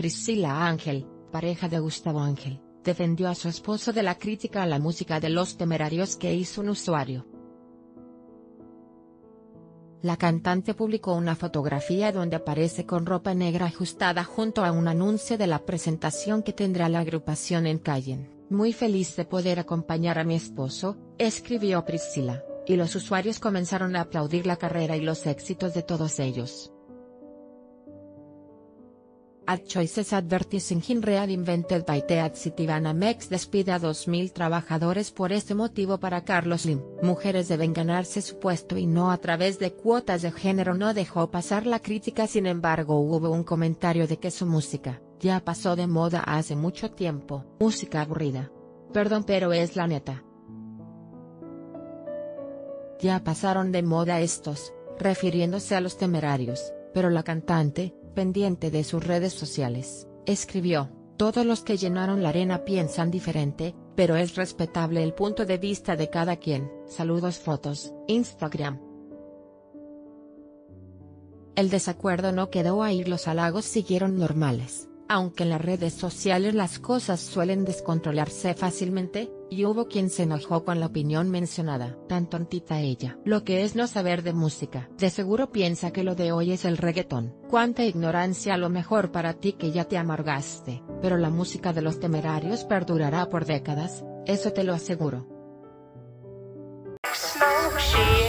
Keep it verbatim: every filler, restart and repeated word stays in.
Priscila Ángel, pareja de Gustavo Ángel, defendió a su esposo de la crítica a la música de Los Temerarios que hizo un usuario. La cantante publicó una fotografía donde aparece con ropa negra ajustada junto a un anuncio de la presentación que tendrá la agrupación en Cayenne. Muy feliz de poder acompañar a mi esposo, escribió Priscila, y los usuarios comenzaron a aplaudir la carrera y los éxitos de todos ellos. Ad Choices Advertising in Reinvented by Teat Citibanamex despide a dos mil trabajadores por este motivo. Para Carlos Lim, mujeres deben ganarse su puesto y no a través de cuotas de género. No dejó pasar la crítica, sin embargo hubo un comentario de que su música ya pasó de moda hace mucho tiempo. Música aburrida. Perdón, pero es la neta. Ya pasaron de moda estos, refiriéndose a Los Temerarios, pero la cantante, pendiente de sus redes sociales, escribió: todos los que llenaron la arena piensan diferente, pero es respetable el punto de vista de cada quien. Saludos. Fotos, Instagram. El desacuerdo no quedó ahí, los halagos siguieron normales, aunque en las redes sociales las cosas suelen descontrolarse fácilmente, y hubo quien se enojó con la opinión mencionada. Tan tontita ella. Lo que es no saber de música. De seguro piensa que lo de hoy es el reggaetón. Cuánta ignorancia. A lo mejor para ti que ya te amargaste, pero la música de Los Temerarios perdurará por décadas, eso te lo aseguro.